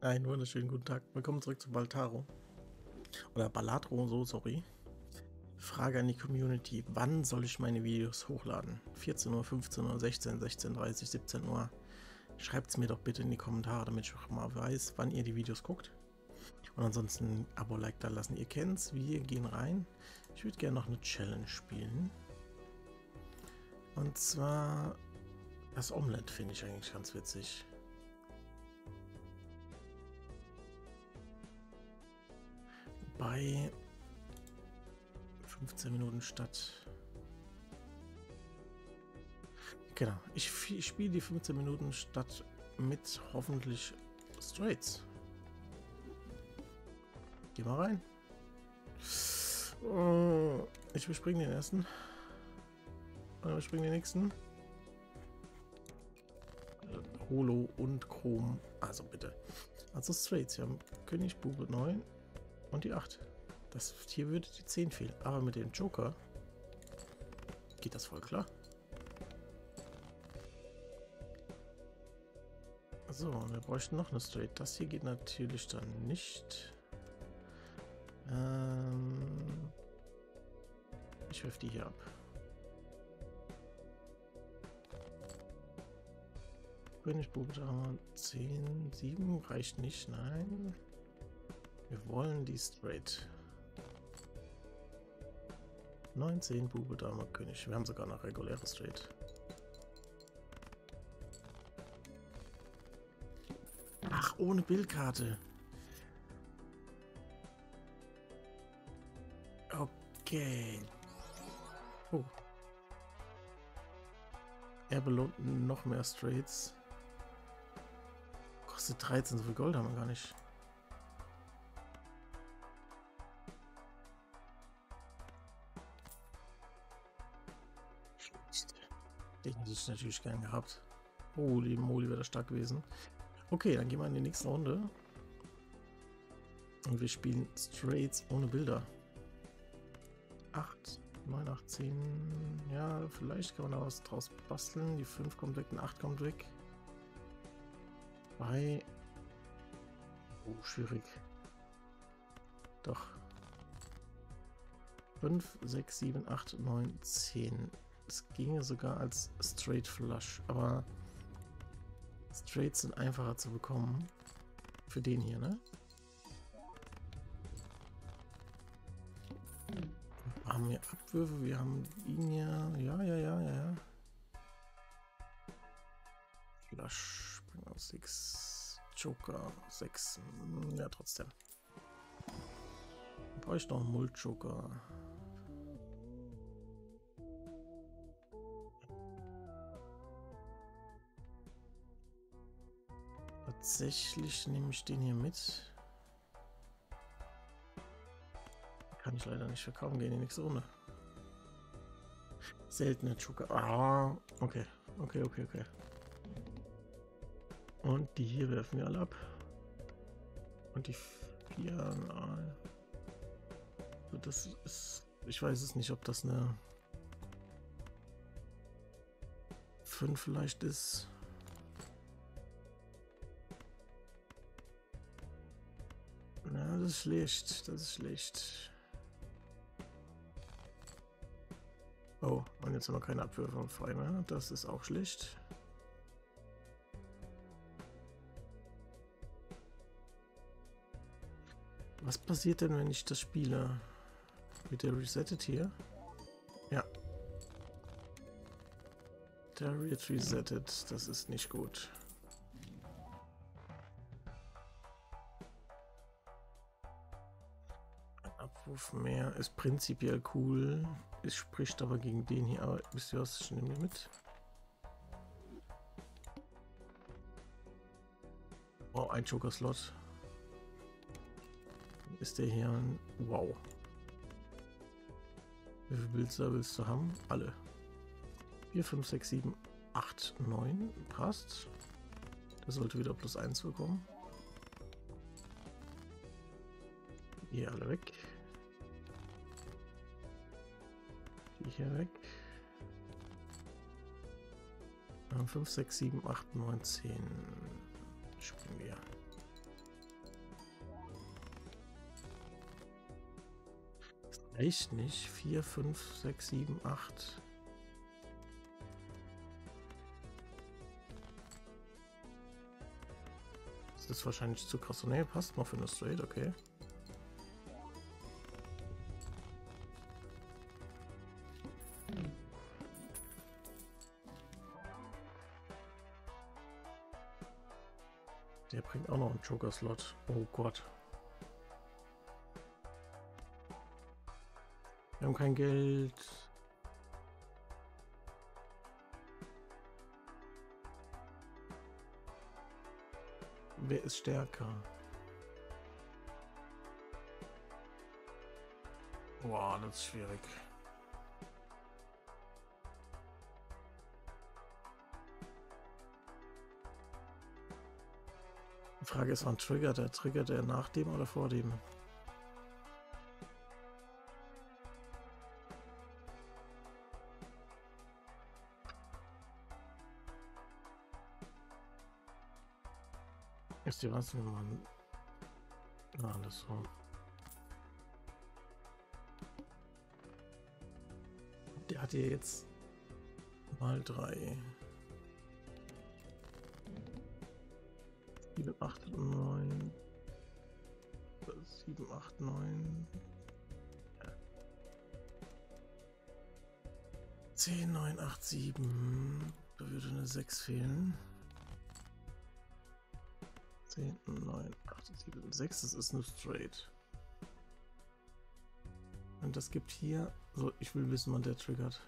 Einen wunderschönen guten Tag. Willkommen zurück zu Baltaro. Oder Balatro, so, sorry. Frage an die Community. Wann soll ich meine Videos hochladen? 14 Uhr, 15 Uhr, 16, 16:30, 17 Uhr? Schreibt es mir doch bitte in die Kommentare, damit ich auch mal weiß, wann ihr die Videos guckt. Und ansonsten Abo, Like da lassen. Ihr kennt's. Wir gehen rein. Ich würde gerne noch eine Challenge spielen. Und zwar das Omelette finde ich eigentlich ganz witzig. Bei 15 Minuten statt. Genau, ich spiele die 15 Minuten statt mit hoffentlich Straights. Geh mal rein. Ich überspringe den ersten. Und überspringe den nächsten. Holo und Chrom. Also bitte. Also Straights. Wir haben König, Bube 9 und die 8. Das, hier würde die 10 fehlen. Aber mit dem Joker geht das voll klar. So, wir bräuchten noch eine Straight. Das hier geht natürlich dann nicht. Ich werfe die hier ab. König, Bube, Dame, 10, 7 reicht nicht, nein. Wir wollen die Straight. 19, Bube, Dame, König. Wir haben sogar noch reguläre Straight. Ach, ohne Bildkarte. Okay. Oh. Er belohnt noch mehr Straights. Kostet 13, so viel Gold haben wir gar nicht. Den hätte ich natürlich gern gehabt. Holy moly, wäre das stark gewesen. Okay, dann gehen wir in die nächste Runde. Und wir spielen Straights ohne Bilder. 8, 9, 8, 10. Ja, vielleicht kann man da was draus basteln. Die 5 kommt weg, die 8 kommt weg. Bei. Oh, schwierig. Doch. 5, 6, 7, 8, 9, 10. Es ginge sogar als Straight Flush, aber Straights sind einfacher zu bekommen. Für den hier, ne? Wir haben hier Abwürfe, wir haben ihn hier. Ja. Flush, Springer 6, Joker 6. Ja, trotzdem. Brauche ich noch einen Mult-Joker. Tatsächlich nehme ich den hier mit. Kann ich leider nicht verkaufen, gehen in die nächste Runde. Seltene Joker. Ah, okay. Und die hier werfen wir alle ab. Und die 4. Das ist. Ich weiß es nicht, ob das eine 5 vielleicht ist. Na, das ist schlecht. Das ist schlecht. Oh, und jetzt haben wir keine Abwürfe frei mehr. Das ist auch schlecht. Was passiert denn, wenn ich das spiele? Wird der resettet hier? Ja. Der wird resettet. Das ist nicht gut. Ein Abwurf mehr ist prinzipiell cool. Es spricht aber gegen den hier. Aber wisst ihr was? Ich nehme den mit. Oh, ein Joker-Slot. Ist der hier ein... Wow. Wie viele Bilder willst du haben? Alle. 4, 5, 6, 7, 8, 9. Passt. Das sollte wieder +1 bekommen. Hier alle weg. Die hier weg. 5, 6, 7, 8, 9, 10. Springen wir. Echt nicht. 4, 5, 6, 7, 8. Das ist wahrscheinlich zu krass. Nee, passt noch für eine Straight, okay. Der bringt auch noch einen Joker-Slot. Oh Gott. Wir haben kein Geld. Wer ist stärker? Boah, das ist schwierig. Die Frage ist, wann triggert er? Triggert er nach dem oder vor dem? Ist die was, wenn man... alles so. Der hat hier jetzt mal 3. 7, 8, 9. 7, 8, 9. 10, 9, 8, 7. Da würde eine 6 fehlen. 10, 9, 8, 7, 6. Das ist nur straight. Und das gibt hier... So, ich will wissen, wann der triggert.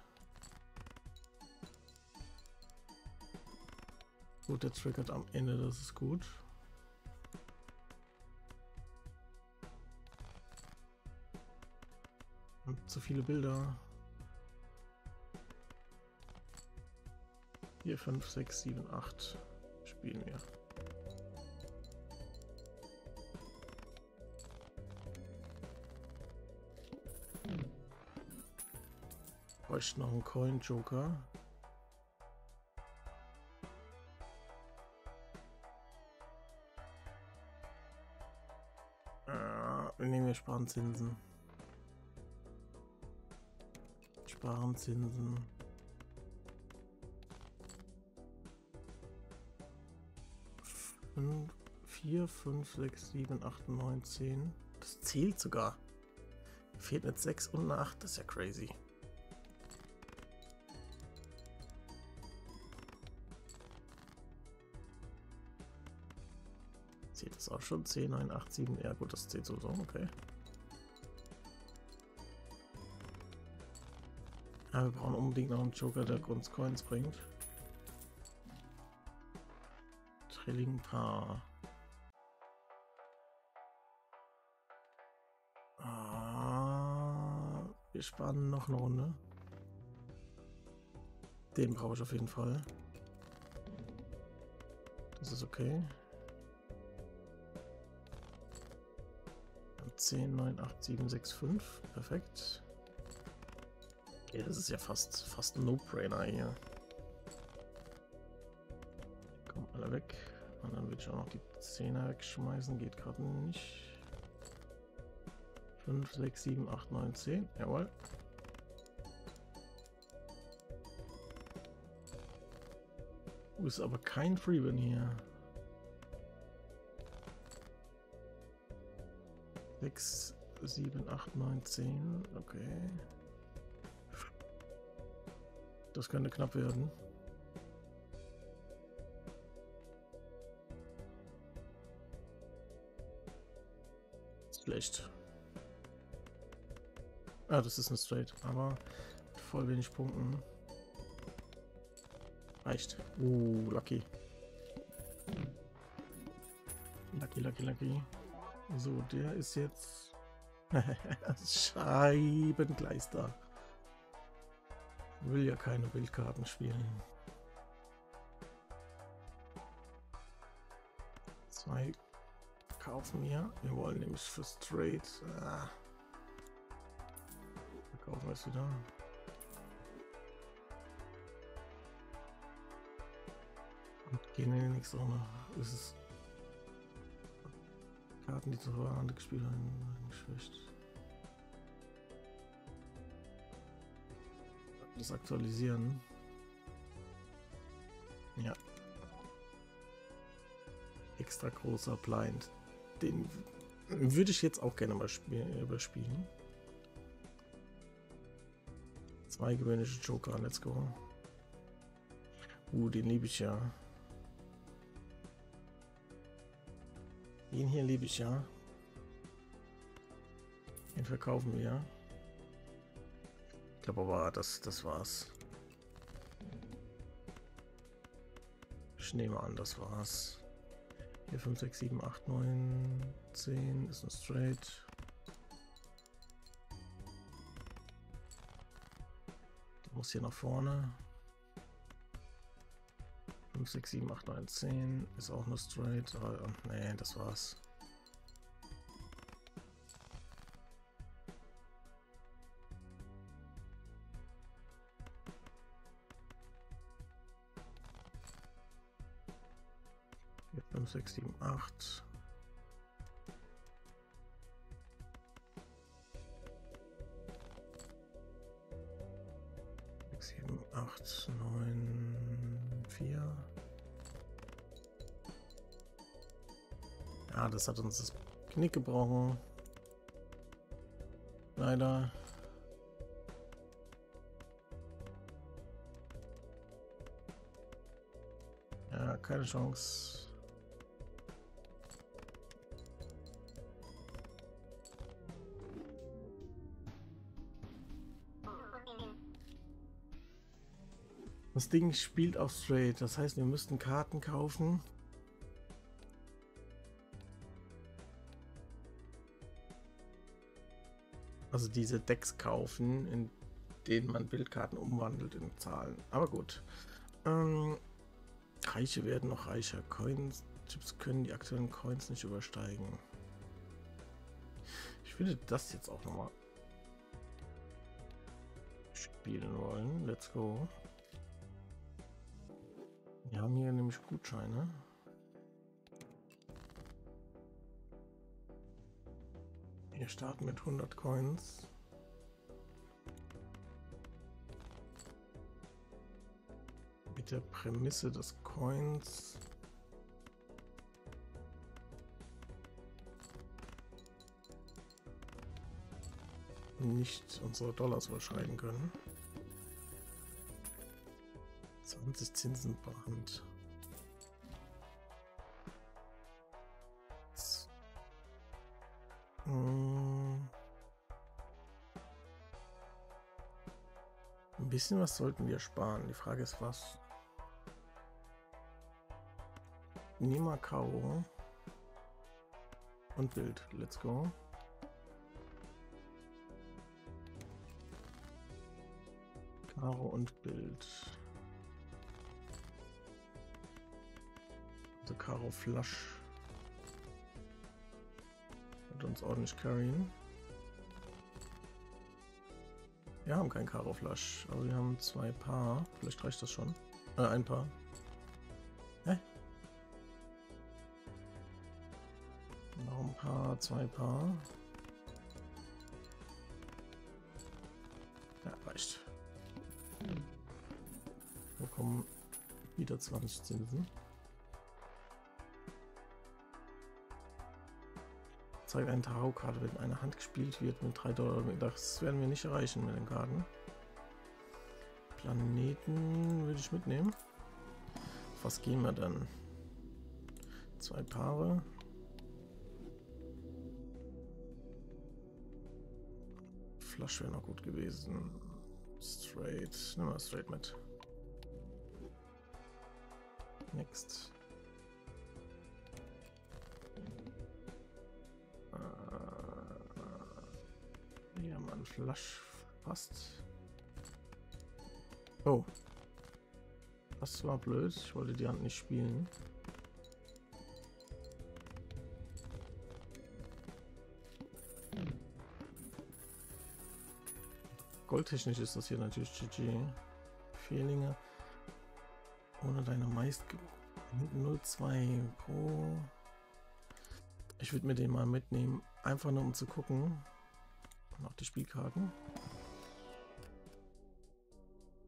Gut, der triggert am Ende, das ist gut. Und zu viele Bilder. 4, 5, 6, 7, 8 spielen wir. Bräuchte noch einen Coin-Joker. Wir nehmen hier Sparenzinsen. Sparenzinsen. 4, 5, 6, 7, 8, 9, 10. Das zählt sogar. Fehlt jetzt 6 und eine 8. Das ist ja crazy. Zählt das auch schon? 10, 9, 8, 7. Ja gut, das zählt sowieso. Okay. Ja, wir brauchen unbedingt noch einen Joker, der uns Coins bringt. Trilling-Paar. Wir sparen noch eine Runde. Den brauche ich auf jeden Fall. Das ist okay. 10, 9, 8, 7, 6, 5. Perfekt. Okay, das ist ja fast ein No-Brainer hier. Kommen alle weg. Und dann würde ich auch noch die 10er wegschmeißen. Geht gerade nicht. 5, 6, 7, 8, 9, 10. Jawohl. Ist aber kein Freewin hier. 6, 7, 8, 9, 10. Okay. Das könnte knapp werden. Ist schlecht. Ah, das ist ein Straight, aber voll wenig Punkten. Reicht. Lucky. Lucky. So, der ist jetzt Scheibengleister. Will ja keine Wildkarten spielen. 2 kaufen wir. Wir wollen nämlich für Straight. Verkaufen wir es wieder. Und gehen in die nächste Runde. Ist es Karten, die zur Hand gespielt haben, schlecht. Das aktualisieren. Ja. Extra großer Blind. Den würde ich jetzt auch gerne mal überspielen. 2 gewöhnliche Joker, let's go. Den liebe ich ja. Den hier liebe ich ja. Den verkaufen wir. Ich glaube aber, das war's. Ich nehme an, das war's. Hier 5, 6, 7, 8, 9, 10 ist ein Straight. Der muss hier nach vorne. 5, 6, 7, 8, 9, 10 ist auch nur Straight. Nee, das war's. Hier 5, 6, 7, 8. Sieben, 8, 9, 4. Ja, das hat uns das Knick gebrochen. Leider. Ja, keine Chance. Das Ding spielt auf Straight, das heißt, wir müssten Karten kaufen. Also diese Decks kaufen, in denen man Bildkarten umwandelt in Zahlen. Aber gut. Reiche werden noch reicher. Coins, Chips können die aktuellen Coins nicht übersteigen. Ich würde das jetzt auch nochmal spielen wollen. Let's go. Wir haben hier nämlich Gutscheine. Wir starten mit 100 Coins. Mit der Prämisse des Coins nicht unsere Dollars überschreiten können. 20 Zinsenbrand. Ein bisschen was sollten wir sparen. Die Frage ist was. Nima Karo und Bild. Let's go. Karo und Bild. Also Karo Flush. Wird uns ordentlich carryen. Wir haben kein Karo Flush, aber wir haben 2 Paar. Vielleicht reicht das schon. Ein Paar. Hä? Noch ein Paar, 2 Paar. Ja, reicht. Wir bekommen wieder 20 Zinsen. Zeigt eine Tarotkarte, wenn eine Hand gespielt wird mit 3 Dollar. Das werden wir nicht erreichen mit den Karten. Planeten würde ich mitnehmen. Auf was gehen wir dann? 2 Paare. Flush wäre noch gut gewesen. Straight. Nehmen wir Straight mit. Next. Ja, man Flush passt. Oh. Das war blöd. Ich wollte die Hand nicht spielen. Goldtechnisch ist das hier natürlich GG. Vierlinge. Ohne deine meist 0,2 pro. Ich würde mir den mal mitnehmen. Einfach nur um zu gucken. Noch die Spielkarten.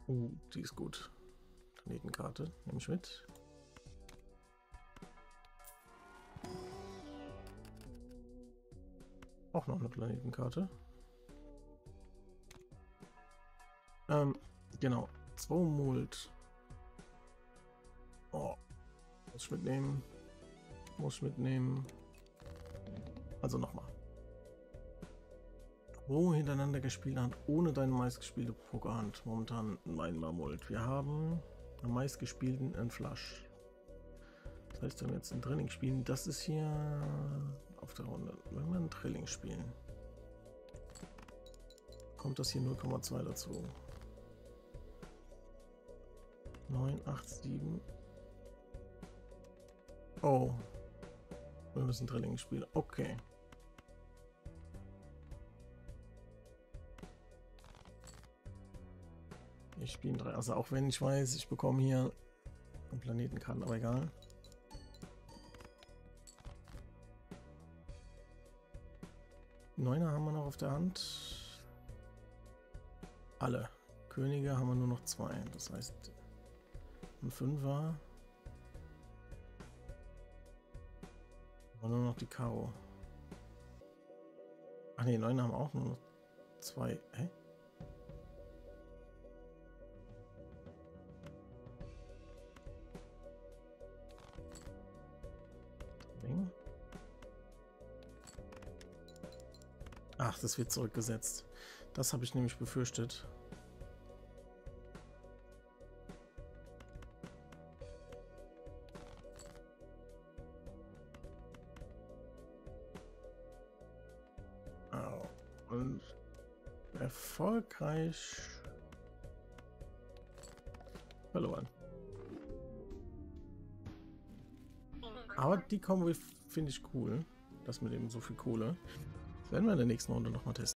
Die ist gut. Planetenkarte, nehme ich mit. Auch noch eine Planetenkarte. Genau. 2 Mult. Oh. Muss ich mitnehmen. Muss ich mitnehmen. Also nochmal. Pro hintereinander gespielt hat, ohne deine meistgespielte Pokerhand. Momentan mein Mammult. Wir haben am meistgespielten ein Flush. Das heißt, wenn wir jetzt ein Drilling spielen, das ist hier auf der Runde. Wenn wir ein Drilling spielen, kommt das hier 0,2 dazu. 9, 8, 7. Oh. Wir müssen Drilling spielen. Okay. Ich spiele 3. Also auch wenn ich weiß, ich bekomme hier einen Planetenkarten, aber egal. Neuner haben wir noch auf der Hand. Alle. Könige haben wir nur noch 2. Das heißt, ein 5er. Aber nur noch die Karo. Ach ne, 9 haben auch nur noch 2. Hä? Ach, das wird zurückgesetzt. Das habe ich nämlich befürchtet. Und erfolgreich verloren. Aber die Kombo finde ich cool. Das mit eben so viel Kohle. Das werden wir in der nächsten Runde nochmal testen.